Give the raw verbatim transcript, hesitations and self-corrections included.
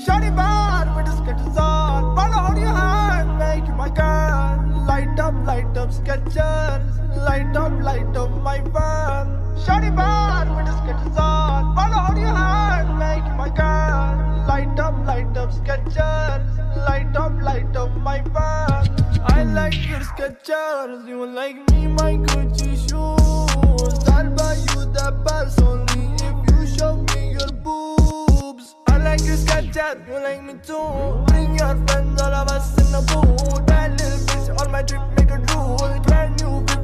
Shawty bad with the sketches on. Wanna hold your hand, make you my girl. Light up, light up Skechers. Light up, light up my van. Shawty bad with the sketches on. Wanna hold your hand, make you my girl. Light up, light up Skechers. Light up, light up my van. I like your Skechers. You like me, my Gucci shoes. I'll buy you the best only if you show me your boobs. I like your Skechers, you like me too. Bring your friends, all of us in the booth. That little bitch on my trip, make a rule. Brand new